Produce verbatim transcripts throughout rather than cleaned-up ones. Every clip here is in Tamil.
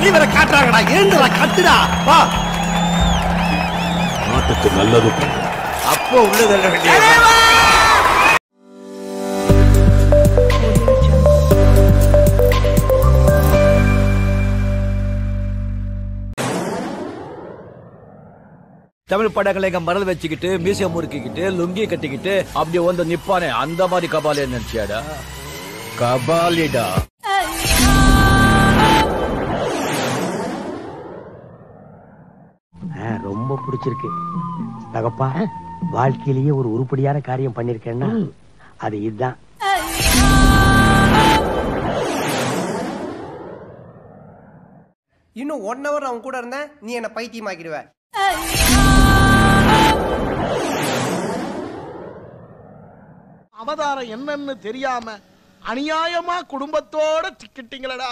வழி வர காட்டுறாங்கடா. ஏண்டா கட்டுடா வா. நாட்டுக்கு நல்லது அப்போ உள்ளதல்ல வேண்டிய தமிழ் படங்களை மறந்து வச்சுக்கிட்டு மியூசியம் முறுக்கிக்கிட்டு லுங்கி கட்டிக்கிட்டு அப்படியே வந்து நிப்பானே அந்த மாதிரி கபாலியா நினைச்சியாடா? கபாலிடா. ரொம்ப பிடிச்சிருக்கு தகப்பா. வாழ்க்கையிலேயே ஒரு உருப்படியான காரியம் பண்ணிருக்கேன்னா அது இதுதான். இன்னும் ஒன் ஹவர் அவன் கூட இருந்த நீ என்ன பைத்தியமாக்கிடுவ. அவதாரம் என்னன்னு தெரியாம அநியாயமா குடும்பத்தோட சிக்கிட்டீங்களடா.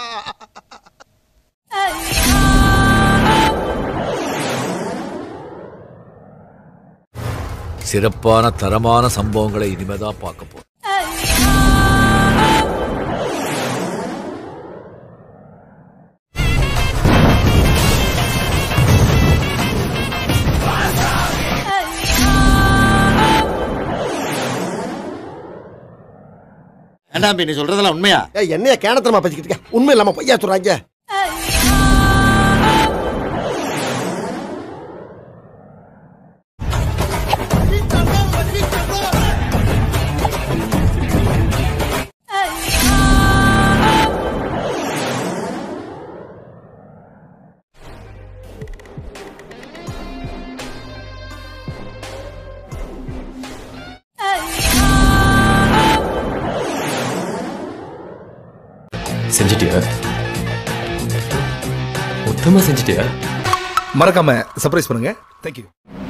சிறப்பான தரமான சம்பவங்களை இனிமேதான் பார்க்க போறோம். நீ சொல்றதெல்லாம் உண்மையா? என்னைய கேனத்தனமா பேசிக்கிட்டு உண்மை இல்லாம பொய்யா சொல்றாங்க. செஞ்சிட்டியா? மொத்தமா செஞ்சிட்டியா? மறக்காம சர்ப்ரைஸ் பண்ணுங்க. தேங்க்யூ.